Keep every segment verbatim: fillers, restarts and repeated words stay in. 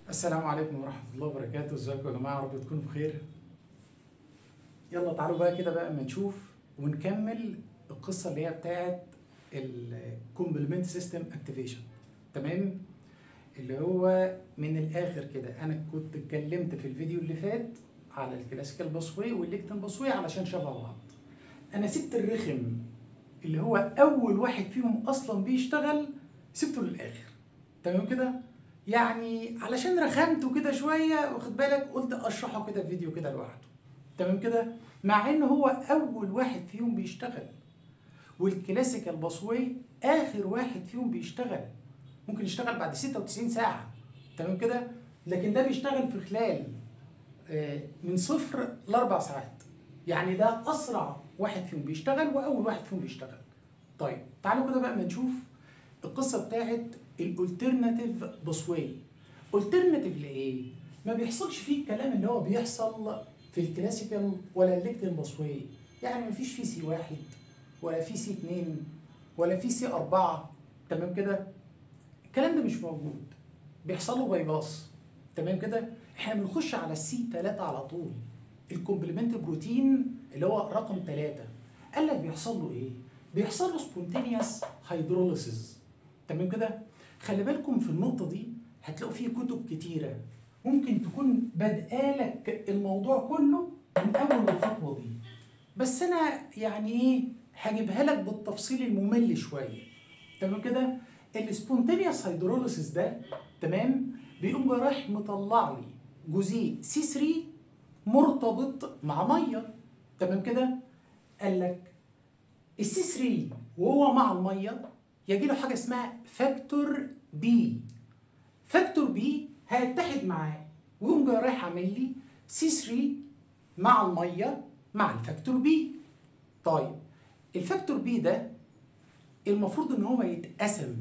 السلام عليكم ورحمة الله وبركاته، ازيكم يا جماعة؟ رب تكونوا بخير. يلا تعالوا بقى كده بقى اما نشوف ونكمل القصة اللي هي بتاعت الكومبلمنت سيستم اكتيفيشن. تمام؟ اللي هو من الآخر كده أنا كنت اتكلمت في الفيديو اللي فات على الكلاسيكال باسوي والليكتن باسوي علشان شبه بعض. أنا سبت الرخم اللي هو أول واحد فيهم أصلا بيشتغل سبته للآخر. تمام كده؟ يعني علشان رخمته كده شويه واخد بالك قلت اشرحه كده في فيديو كده لوحده. تمام كده؟ مع ان هو اول واحد فيهم بيشتغل، والكلاسيكال باسوي اخر واحد فيهم بيشتغل، ممكن يشتغل بعد ستة وتسعين ساعه. تمام كده؟ لكن ده بيشتغل في خلال من صفر لاربع ساعات. يعني ده اسرع واحد فيهم بيشتغل واول واحد فيهم بيشتغل. طيب تعالوا كده بقى ما نشوف القصه بتاعت الالترناتيف باسوي. الترناتيف لايه؟ ما بيحصلش فيه الكلام اللي هو بيحصل في الكلاسيكال ولا الليكتن باسوي. يعني ما فيش فيه سي واحد ولا فيه سي اتنين ولا فيه سي اربعة. تمام كده؟ الكلام ده مش موجود، بيحصل له باي باس. تمام كده؟ احنا بنخش على السي تلاتة على طول، الكومبلمنت بروتين اللي هو رقم تلاتة. قال لك بيحصل له ايه؟ بيحصل له سبونتينيوس هيدروليسيس. تمام كده؟ خلي بالكم في النقطة دي هتلاقوا فيه كتب كتيرة ممكن تكون بادئالك الموضوع كله من أول الخطوة دي، بس أنا يعني إيه هجيبها لك بالتفصيل الممل شوية. تمام كده؟ السبونتينيوس هيدروليسيس ده تمام بيقوم رايح مطلع لي جزيء سي ثلاثة مرتبط مع ميه. تمام كده؟ قال لك السي ثلاثة وهو مع الميه يجي له حاجه اسمها فاكتور بي. فاكتور بي هيتحد معاه ويقوم جاي رايح عامل لي سي ثلاثة مع الميه مع الفاكتور بي. طيب الفاكتور بي ده المفروض ان هو يتقسم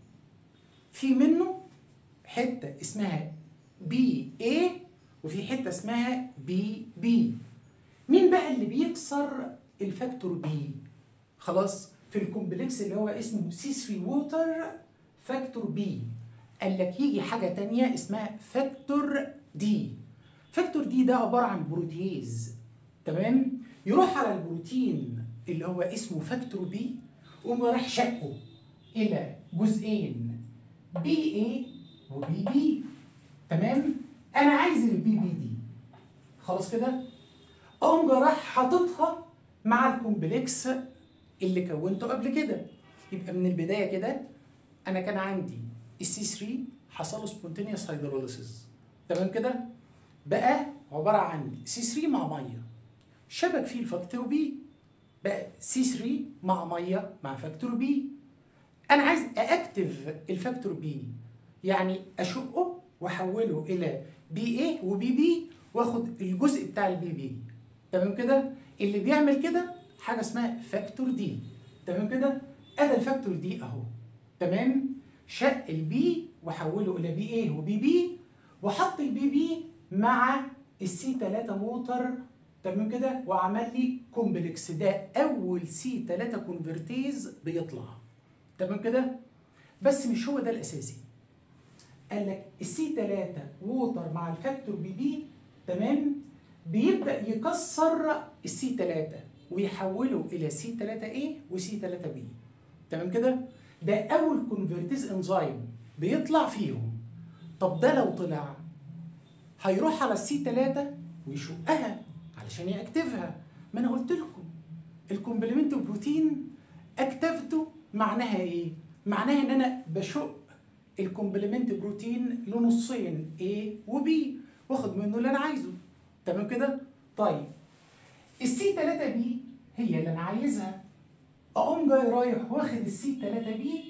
في منه حته اسمها بي اي وفي حته اسمها بي بي. مين بقى اللي بيكسر الفاكتور بي؟ خلاص في الكومبلكس اللي هو اسمه سي ثلاثة ووتر فاكتور بي قال لك يجي حاجه تانية اسمها فاكتور دي. فاكتور دي ده عباره عن بروتيز. تمام؟ يروح على البروتين اللي هو اسمه فاكتور بي ويقوم رايح شقه الى جزئين بي اي وبي بي. تمام؟ انا عايز البي بي دي. خلاص كده؟ اقوم جاي رايح حاططها مع الكومبلكس اللي كونته قبل كده. يبقى من البدايه كده انا كان عندي السي ثلاثة حصل له سبونتينيوس هيدروليسيس. تمام كده؟ بقى عباره عن سي ثلاثة مع ميه شبك فيه الفاكتور بي، بقى سي ثلاثة مع ميه مع فاكتور بي. انا عايز اكتف الفاكتور بي، يعني اشقه واحوله الى بي اي وبي بي واخد الجزء بتاع البي بي. تمام كده؟ اللي بيعمل كده حاجه اسمها فاكتور دي. تمام كده؟ ادي الفاكتور دي اهو. تمام؟ شق البي وحوله الى بي اي وبي بي وحط البي بي مع السي تلاتة موتر. تمام كده؟ وعمل لي كومبلكس، ده اول سي تلاتة كونفرتيز بيطلع. تمام كده؟ بس مش هو ده الاساسي. قال لك السي تلاتة ووتر مع الفاكتور بي بي تمام بيبدا يكسر السي تلاتة ويحوله الى سي تلاتة اي وسي تلاتة بي. تمام كده؟ ده اول كونفرتيز انزيم بيطلع فيهم. طب ده لو طلع هيروح على السي تلاتة ويشقها علشان يأكتفها. ما انا قلت لكم الكومبلمنت بروتين اكتفته معناها ايه؟ معناها ان انا بشق الكومبلمنت بروتين لنصين A و B واخد منه اللي انا عايزه. تمام كده؟ طيب السي تلاتة بي هي اللي انا عايزها، اقوم جاي رايح واخد السي تلاتة بي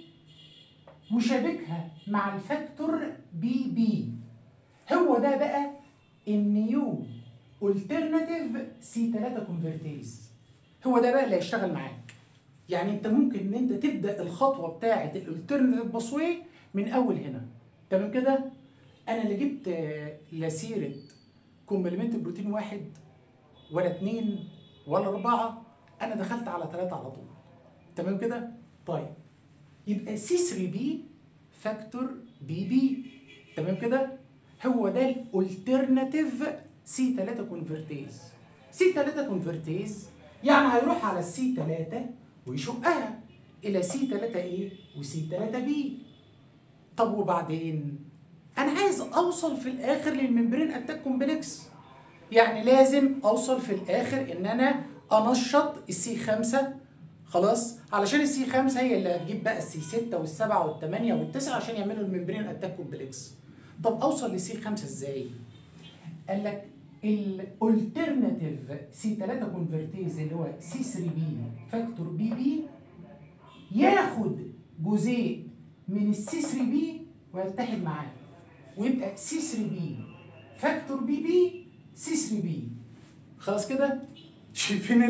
وشابكها مع الفاكتور بي بي. هو ده بقى النيو الترناتيف سي تلاتة كونفرتيز. هو ده بقى اللي هيشتغل معاك. يعني انت ممكن ان انت تبدا الخطوه بتاعه الالترناتيف باسوي من اول هنا. تمام كده؟ انا اللي جبت لا سيره كومبلمنت بروتين واحد ولا اتنين ولا اربعه، انا دخلت على ثلاثه على طول. تمام كده؟ طيب يبقى سي ثلاثة بي فاكتور بي بي. تمام كده؟ هو ده الالترناتيف سي ثلاثة كونفرتيز. سي ثلاثة كونفرتيز يعني هيروح على السي ثلاثة ويشقها الى سي ثلاثة ايه وسي ثلاثة بي. طب وبعدين انا عايز اوصل في الاخر للممبرين اتاك كومبلكس، يعني لازم اوصل في الاخر ان انا انشط السي خمسة خلاص، علشان السي خمسة هي اللي هتجيب بقى السي ستة والسبعة والثمانية والتسعة عشان يعملوا الممبرين اتاك كومبلكس. طب اوصل لسي خمسة ازاي؟ قال لك الالترناتيف سي ثلاثة كونفرتيز اللي هو سي ثري بي فاكتور بي بي ياخد جزيء من السي ثري بي ويتحد معاه ويبقى سي ثري بي فاكتور بي بي سي ثري بي. خلاص كده؟ شايفين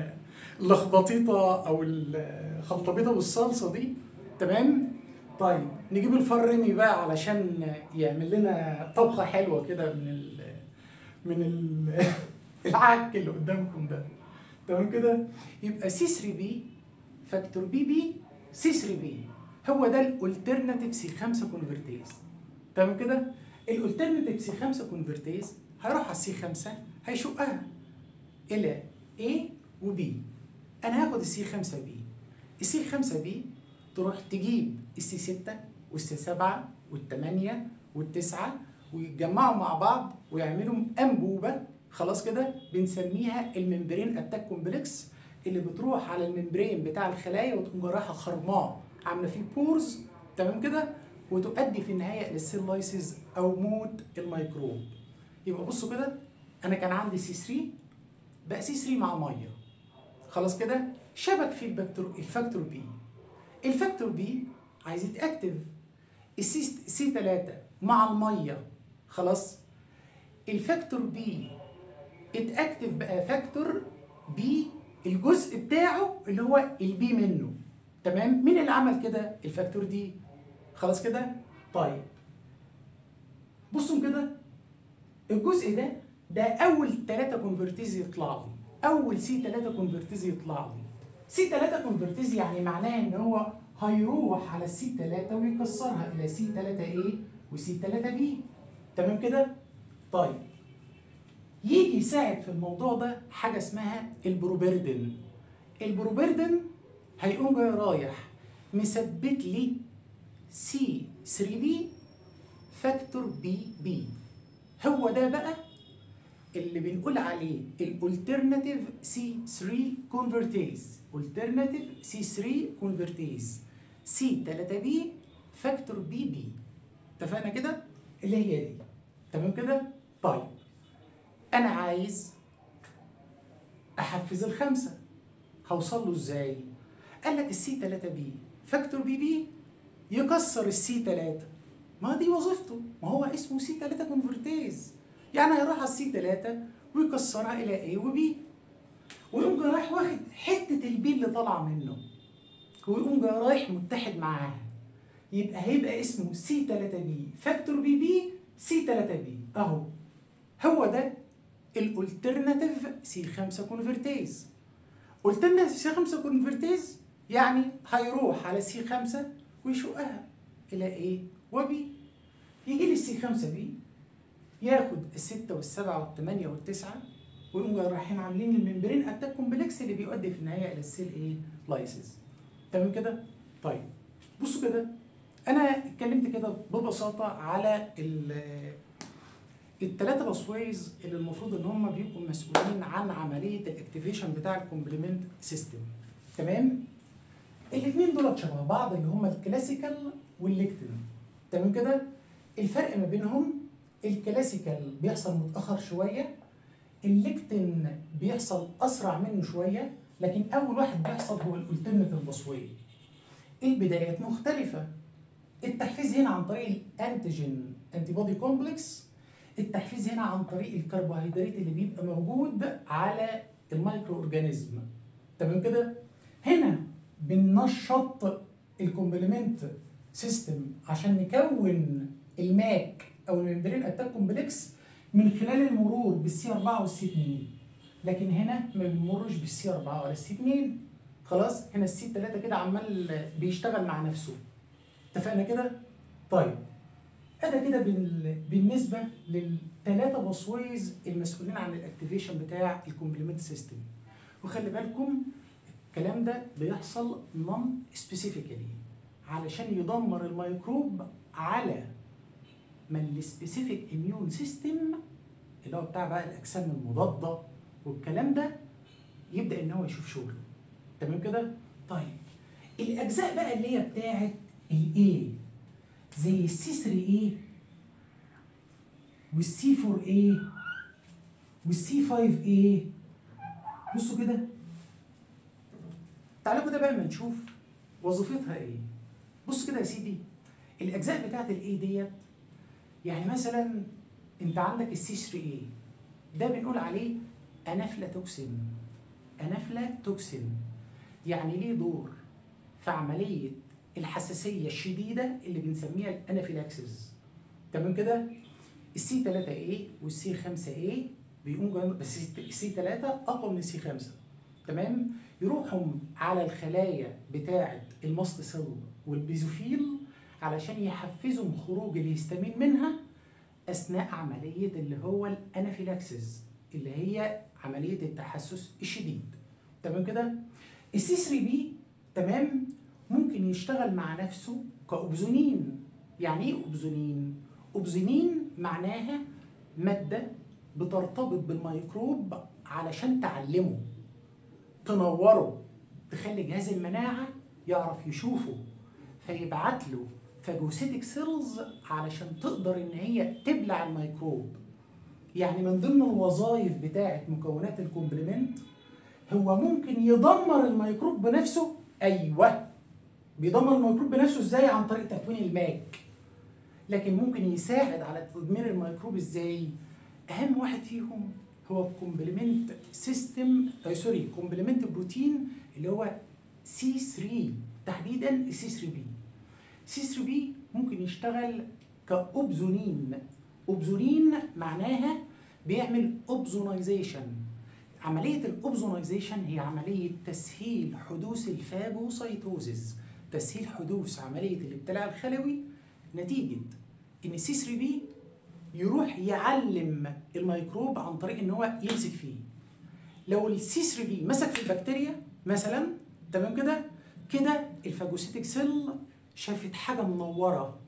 اللخبطيطه او الخلطبيطه بالصلصه دي؟ تمام؟ طيب نجيب الفرمي بقى علشان يعمل لنا طبخه حلوه كده من ال من ال العك اللي قدامكم ده. تمام كده؟ يبقى سي ثري بي فاكتور بي بي سي ثري بي هو ده الالترناتيف سي خمسة كونفرتيز. تمام كده؟ الالترناتيف سي خمسة كونفرتيز هيروح على السي خمسة هيشقها الى A و B. انا هاخد السي خمسة بي. السي خمسة بي تروح تجيب السي ستة والسي سبعة والثمانية والتسعة ويتجمعوا مع بعض ويعملوا انبوبه خلاص كده بنسميها الممبرين اتاك كومبلكس، اللي بتروح على الممبرين بتاع الخلايا وتقوم رايحه خرماه عامله فيه بورز. تمام كده؟ وتؤدي في النهايه السيل لايسيس او موت الميكروب. يبقى بصوا كده انا كان عندي سي ثري بقى سي ثري مع ميه خلاص كده شبك في الفاكتور الفاكتور بي. الفاكتور بي عايز يتاكتف السي سي ثلاثة مع الميه خلاص. الفاكتور بي اتاكتف بقى فاكتور بي الجزء بتاعه اللي هو البي منه. تمام؟ مين اللي عمل كده؟ الفاكتور دي. خلاص كده؟ طيب بصوا كده الجزء ده ده اول ثلاثة كونفرتيز يطلع لي، اول سي ثلاثة كونفرتيز يطلع لي. سي ثلاثة كونفرتيز يعني معناه ان هو هيروح على السي ثلاثة ويكسرها الى سي ثلاثة ايه وسي ثلاثة بي. تمام كده؟ طيب يجي يساعد في الموضوع ده حاجه اسمها البروبيردين. البروبيردين هيقوم جاي رايح مثبت لي سي ثري بي فاكتور بي بي. هو ده بقى اللي بنقول عليه الالترناتيف سي ثري كونفرتيز. الترناتيف سي ثري كونفرتيز سي ثلاثة بي فاكتور بي بي. اتفقنا كده؟ اللي هي دي. تمام كده؟ طيب انا عايز احفز الخمسه، هوصل له ازاي؟ قال لك السي ثلاثة بي فاكتور بي بي يكسر السي ثلاثة. ما دي وظيفته، ما هو اسمه سي ثلاثة كونفرتيز، يعني هيروح على السي ثلاثة ويكسرها الى A و B ويقوم جاي رايح واخد حته البي اللي طالعه منه ويقوم جاي رايح متحد معاها، يبقى هيبقى اسمه سي ثلاثة بي فاكتور بي بي سي ثلاثة بي. اهو هو ده الالترناتيف سي خمسة كونفرتيز. الترناتيف سي خمسة كونفرتيز يعني هيروح على سي خمسة ويشقها الى A و B. يجي لي السي خمسة بي ياخد الستة والسبعة والثمانية والتسعة ويقوم رايحين عاملين الممبرين اتاك كومبلكس اللي بيؤدي في النهايه الى السيل ايه لايسيس. تمام كده؟ طيب بصوا كده انا اتكلمت كده ببساطه على الثلاثه باسويز اللي المفروض ان هم بيبقوا مسؤولين عن عمليه الاكتيفيشن بتاع الكومبلمنت سيستم. تمام؟ الاثنين دول شبه بعض اللي هم الكلاسيكال والليكتين. تمام كده؟ الفرق ما بينهم الكلاسيكال بيحصل متاخر شويه، الليكتين بيحصل اسرع منه شويه، لكن اول واحد بيحصل هو الالترناتيف باسوي. البدايات مختلفه. التحفيز هنا عن طريق الانتيجين انتي بودي كومبلكس، التحفيز هنا عن طريق الكربوهيدرات اللي بيبقى موجود على المايكرو اورجانيزم. تمام كده؟ هنا بننشط الكومبلمنت سيستم عشان نكون الماك او الممبرين اتاك كومبلكس من خلال المرور بالسي أربعة والسي اثنين، لكن هنا ما بنمرش بالسي أربعة ولا السي اثنين. خلاص هنا السي ثلاثة كده عمال بيشتغل مع نفسه. اتفقنا كده؟ طيب انا كده بالنسبه بالنسبه للثلاثه باسويز المسؤولين عن الاكتيفيشن بتاع الكومبلمنت سيستم. وخلي بالكم الكلام ده بيحصل نون سبيسيفيكالي علشان يدمر الميكروب على ما السبيسيفيك اميون سيستم اللي هو بتاع بقى الاجسام المضاده والكلام ده يبدا ان هو يشوف شغله. تمام كده؟ طيب الاجزاء بقى اللي هي بتاعت الاي زي السي ثري اي والسي فور اي والسي فايف اي، بصوا كده تعالوا كده بقى ما نشوف وظيفتها ايه. بص كده يا سيدي، الاجزاء بتاعت الاي ديت يعني مثلا انت عندك السي ثري اي ده بنقول عليه انافلاتوكسين. انافلاتوكسين يعني ليه دور في عمليه الحساسيه الشديده اللي بنسميها الانافيلاكسيس. تمام كده؟ السي ثلاثة اي والسي خمسة اي بيقوموا بس السي ثلاثة اقوى من السي خمسة. تمام؟ يروحوا على الخلايا بتاعه الماست سيل والبيزوفيل علشان يحفزوا خروج الهستامين منها اثناء عمليه اللي هو الانافيلاكسيس اللي هي عمليه التحسس الشديد. تمام كده؟ السي ثري بي تمام ممكن يشتغل مع نفسه كأوبزونين. يعني ايه أوبزونين؟ أوبزونين معناها مادة بترتبط بالميكروب علشان تعلمه، تنوره، تخلي جهاز المناعة يعرف يشوفه، فيبعت له فاجوسيتك سيلز علشان تقدر ان هي تبلع الميكروب. يعني من ضمن الوظائف بتاعة مكونات الكومبلمنت هو ممكن يدمر الميكروب بنفسه. ايوه، بيدمر الميكروب بنفسه ازاي؟ عن طريق تكوين الماك. لكن ممكن يساعد على تدمير الميكروب ازاي؟ اهم واحد فيهم هو الكومبلمنت سيستم آه سوري كومبلمنت بروتين اللي هو سي ثري، تحديدا السي ثري بي. سي ثري بي ممكن يشتغل كأوبزونين. اوبزونين معناها بيعمل اوبزونايزيشن. عملية الاوبزونايزيشن هي عملية تسهيل حدوث الفاجوسايتوزيس، تسهيل حدوث عملية الابتلاع الخلوي نتيجة ان السي ثري بي يروح يعلم الميكروب عن طريق ان هو يمسك فيه. لو السي ثري بي مسك في البكتيريا مثلا، تمام كده؟ كده الفاجوسيتك سيل شافت حاجة منورة،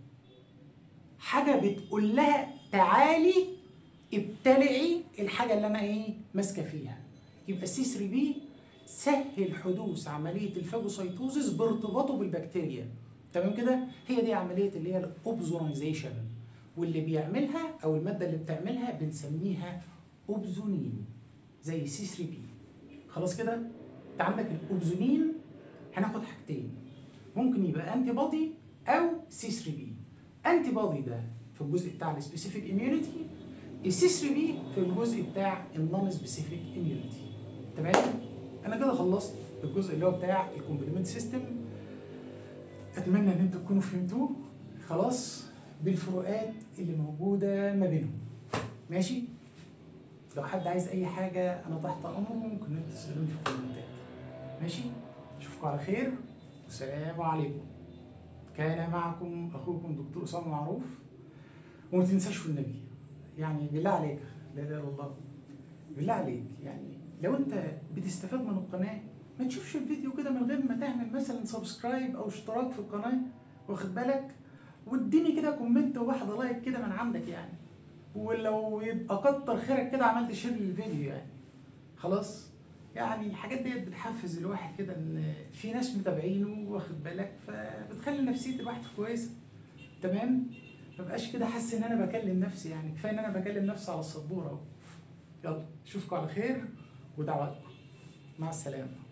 حاجة بتقول لها تعالي ابتلعي الحاجة اللي انا ايه ماسكة فيها. يبقى السي ثري بي سهل حدوث عملية الفاجوسايتوزيس بارتباطه بالبكتيريا. تمام كده؟ هي دي عملية اللي هي الاوبزونايزيشن، واللي بيعملها او المادة اللي بتعملها بنسميها اوبزونين زي السي ثري بي. خلاص كده؟ انت عندك الاوبزونين هناخد حاجتين، ممكن يبقى انتي بودي او سي ثري بي. انتي بودي ده في الجزء بتاع السبيسيفيك اميونيتي، السي ثري بي في الجزء بتاع النون سبيسيفيك اميونيتي. تمام؟ انا كده خلصت الجزء اللي هو بتاع الكومبلمنت سيستم. اتمنى ان انتوا تكونوا فهمتوه خلاص بالفروقات اللي موجوده ما بينهم. ماشي؟ لو حد عايز اي حاجه انا تحت امره، ممكن انتوا تسالوني في الكومنتات. ماشي؟ اشوفكم على خير والسلام عليكم. كان معكم اخوكم دكتور اسامه معروف. وما تنساش النبي، يعني بالله عليك، لا اله الا الله، بالله عليك يعني لو انت بتستفاد من القناه ما تشوفش الفيديو كده من غير ما تعمل مثلا سبسكرايب او اشتراك في القناه، واخد بالك؟ واديني كده كومنت وواحده لايك كده من عندك يعني، ولو يبقى كتر خيرك كده عملت شير للفيديو يعني. خلاص؟ يعني الحاجات ديت بتحفز الواحد كده ان في ناس متابعينه، واخد بالك؟ فبتخلي نفسية الواحد كويسه. تمام؟ مبقاش كده حاسس ان انا بكلم نفسي، يعني كفايه ان انا بكلم نفسي على السبوره اهو. يلا اشوفكم على خير ودعواتكم. مع السلامه.